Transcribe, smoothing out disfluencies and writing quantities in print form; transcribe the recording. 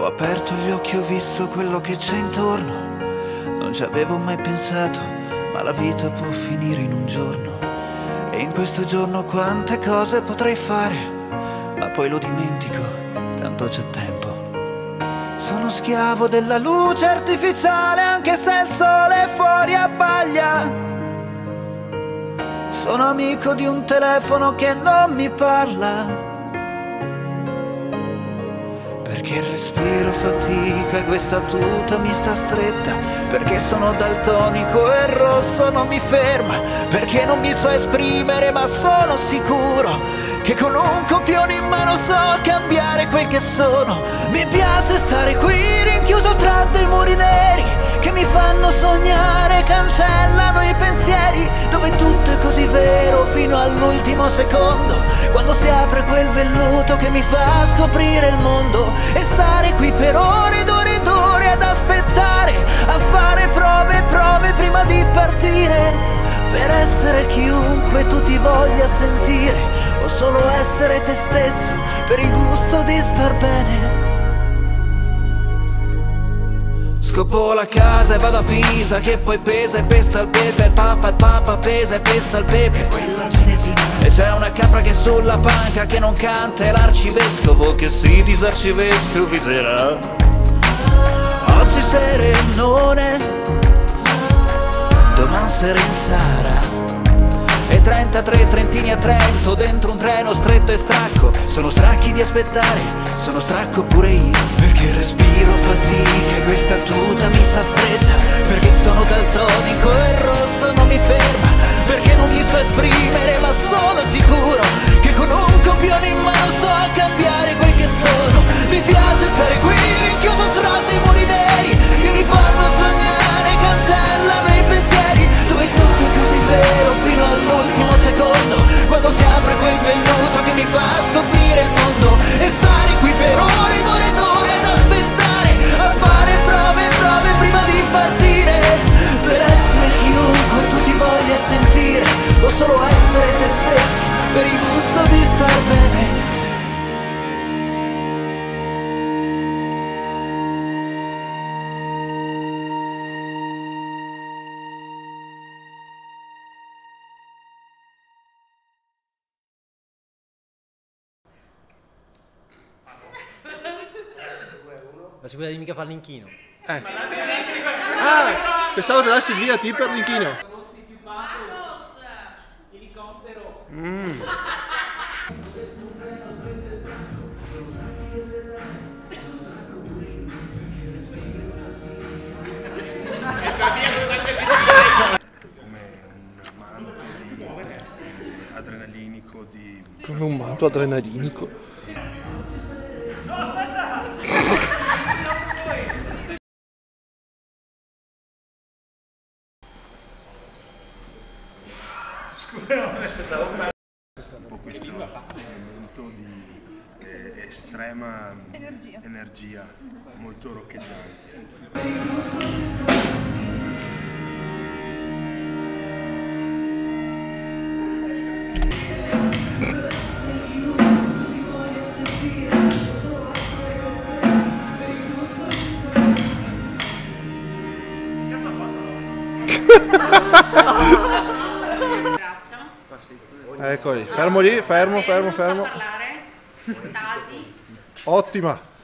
aperto gli occhi, ho visto quello che c'è intorno. Non ci avevo mai pensato, ma la vita può finire in un giorno. E in questo giorno quante cose potrei fare, ma poi lo dimentico, tanto c'è tempo. Sono schiavo della luce artificiale, anche se il sole è fuori abbaglia. Sono amico di un telefono che non mi parla, perché il respiro fatica e questa tuta mi sta stretta, perché sono daltonico e il rosso non mi ferma, perché non mi so esprimere ma sono sicuro che con un copione in mano so cambiare quel che sono. Mi piace stare qui rinchiuso tra dei muri neri che mi fanno sognare, cancellano i pensieri, dove tutto è così vero fino all'ultimo secondo, quando si apre quel velluto che mi fa scoprire il mondo. E stare qui per ore ed ore ed ore ad aspettare, a fare prove e prove prima di partire, per essere chiunque tu ti voglia sentire, o solo essere te stesso per il gusto di star bene. Scopo la casa e vado a Pisa, che poi pesa e pesta il pepe. Il papa pesa e pesta il pepe, quella cinesina. E c'è una capra che sulla panca che non canta, è l'arcivescovo che si disarcivescoviserà. Oggi serenone, domani serensara. E 33 trentini a Trento, dentro un treno stretto e stracco. Sono stracchi di aspettare, sono stracco pure io, perché respiro fatica e questa tuta mi sta stretta, perché sono daltonico e il rosso non mi ferma, perché non mi so esprimere ma sono sicuro che con un copione in mano so cambiare quel che sono. Mi piace stare qui rinchiuso tra dei muri neri che mi fanno sognare, cancellano i pensieri, dove tutto è così vero fino all'ultimo secondo, quando si apre quel velluto che mi fa scoprire il mondo. E stare qui per ore ed ore ed ore ad aspettare, a fare prove e prove prima di partire, per essere chiunque tu ti voglia sentire, o solo essere te stesso per il gusto di star bene. Ma sicuramente mica fare l'inchino. Ah, pensavo te lasci via tipo per l'inchino. Elicottero. Come un manto adrenalinico. Un po' questo momento di estrema energia, molto roccheggiante. Eccoli, fermo lì, fermo. Parlare. Tasi. Ottima.